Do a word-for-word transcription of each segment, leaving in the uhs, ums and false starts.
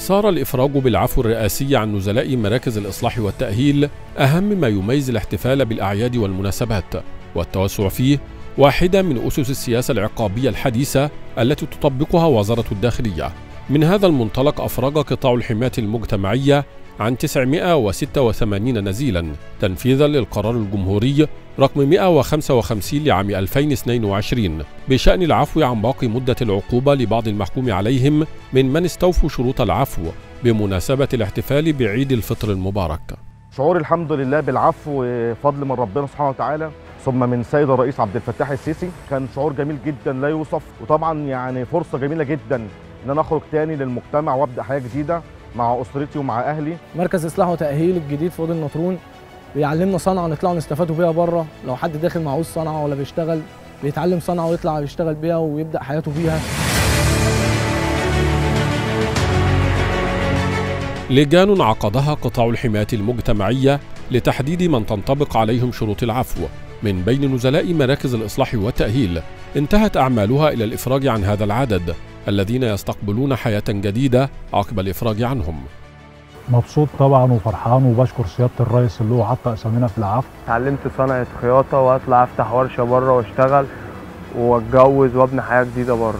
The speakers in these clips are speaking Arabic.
صار الإفراج بالعفو الرئاسي عن نزلاء مراكز الإصلاح والتأهيل أهم ما يميز الاحتفال بالأعياد والمناسبات، والتوسع فيه واحدة من أسس السياسة العقابية الحديثة التي تطبقها وزارة الداخلية. من هذا المنطلق أفرج قطاع الحماية المجتمعية عن تسعمائة وستة وثمانين نزيلا تنفيذا للقرار الجمهوري رقم مائة وخمسة وخمسين لعام ألفين واثنين وعشرين بشأن العفو عن باقي مدة العقوبة لبعض المحكوم عليهم من من استوفوا شروط العفو بمناسبة الاحتفال بعيد الفطر المبارك. شعور الحمد لله بالعفو فضل من ربنا سبحانه وتعالى ثم من سيد الرئيس عبد الفتاح السيسي، كان شعور جميل جدا لا يوصف، وطبعا يعني فرصة جميلة جدا ان انا اخرج تاني للمجتمع وابدا حياة جديدة مع اسرتي ومع اهلي. مركز اصلاح وتاهيل الجديد في وادي النطرون بيعلمنا صنعه نطلع نستفادوا بيها بره، لو حد داخل معهوش صنعه ولا بيشتغل بيتعلم صنعه ويطلع يشتغل بيها ويبدا حياته بيها. لجان عقدها قطاع الحماية المجتمعية لتحديد من تنطبق عليهم شروط العفو من بين نزلاء مراكز الإصلاح والتأهيل، انتهت أعمالها إلى الإفراج عن هذا العدد الذين يستقبلون حياة جديدة عقب الإفراج عنهم. مبسوط طبعا وفرحان وبشكر سيادة الرئيس اللي هو حط أسامينا في العفو. اتعلمت صنعة خياطة وأطلع أفتح ورشة بره وأشتغل وأتجوز وأبني حياة جديدة بره.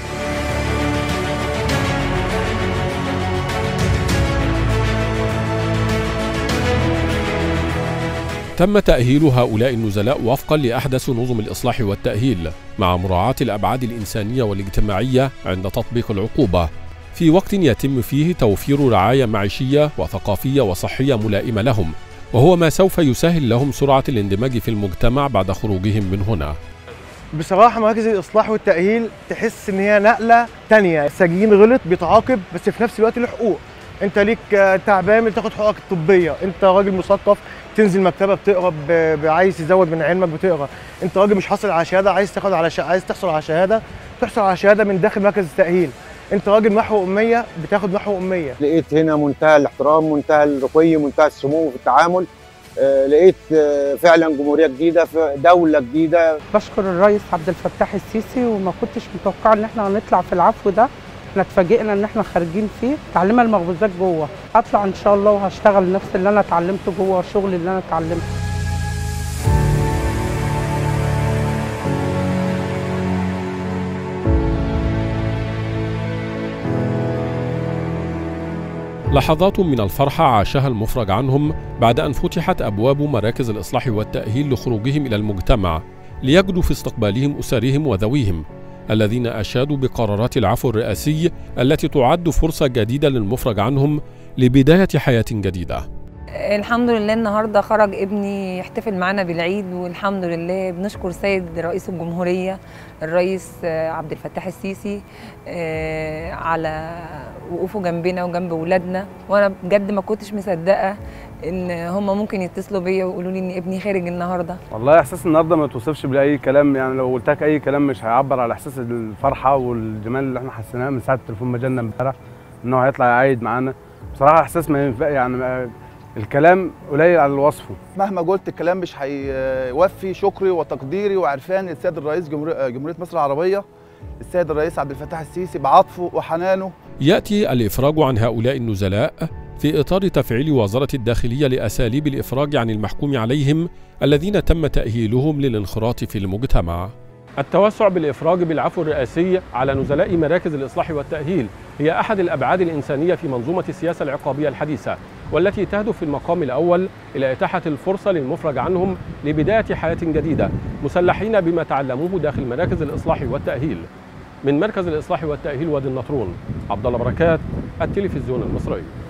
تم تأهيل هؤلاء النزلاء وفقا لأحدث نظم الإصلاح والتأهيل مع مراعاة الأبعاد الإنسانية والاجتماعية عند تطبيق العقوبة، في وقت يتم فيه توفير رعاية معيشية وثقافية وصحية ملائمة لهم، وهو ما سوف يسهل لهم سرعة الاندماج في المجتمع بعد خروجهم من هنا. بصراحة مراكز الإصلاح والتأهيل تحس إن هي نقلة تانية، السجين غلط بيتعاقب بس في نفس الوقت له حقوق. انت ليك تعبان بتاخد حقوقك الطبيه، انت راجل مثقف تنزل مكتبه بتقرا، عايز تزود من علمك بتقرا، انت راجل مش حاصل على شهاده عايز تاخد على ش... عايز تحصل على شهاده تحصل على شهاده من داخل مركز التاهيل، انت راجل محو اميه بتاخد محو اميه. لقيت هنا منتهى الاحترام، منتهى الرقي، منتهى السمو في التعامل. آه لقيت آه فعلا جمهوريه جديده، دوله جديده. بشكر الرئيس عبد الفتاح السيسي وما كنتش متوقعه ان احنا هنطلع في العفو ده، احنا اتفاجئنا ان احنا خارجين فيه تعليمها المخبوزات جوه، هطلع ان شاء الله وهشتغل نفس اللي انا اتعلمته جوه الشغل اللي انا اتعلمته. لحظات من الفرحة عاشها المفرج عنهم بعد أن فتحت أبواب مراكز الإصلاح والتأهيل لخروجهم إلى المجتمع ليجدوا في استقبالهم أسرهم وذويهم الذين أشادوا بقرارات العفو الرئاسي التي تعد فرصة جديدة للمفرج عنهم لبداية حياة جديدة. الحمد لله النهارده خرج ابني يحتفل معنا بالعيد، والحمد لله بنشكر سيد رئيس الجمهورية الرئيس عبد الفتاح السيسي على وقوفه جنبنا وجنب ولادنا، وانا بجد ما كنتش مصدقه ان هم ممكن يتصلوا بيا ويقولوا لي ان ابني خارج النهارده. والله احساس النهارده ما توصفش باي كلام، يعني لو قلت لك اي كلام مش هيعبر على احساس الفرحه والجمال اللي احنا حسيناه من ساعه التليفون ما جالنا امبارح ان هو هيطلع يعيد معانا. بصراحه احساس ما ينفع، يعني الكلام قليل على وصفه. مهما قلت الكلام مش هيوفي شكري وتقديري وعرفان السيد الرئيس جمهوريه مصر العربيه السيد الرئيس عبد الفتاح السيسي بعطفه وحنانه. يأتي الإفراج عن هؤلاء النزلاء في إطار تفعيل وزارة الداخلية لأساليب الإفراج عن المحكوم عليهم الذين تم تأهيلهم للانخراط في المجتمع. التوسع بالإفراج بالعفو الرئاسي على نزلاء مراكز الإصلاح والتأهيل هي أحد الأبعاد الإنسانية في منظومة السياسة العقابية الحديثة، والتي تهدف في المقام الأول إلى إتاحة الفرصة للمفرج عنهم لبداية حياة جديدة مسلحين بما تعلموه داخل مراكز الإصلاح والتأهيل. من مركز الإصلاح والتأهيل وادي النطرون، عبد الله بركات، التلفزيون المصري.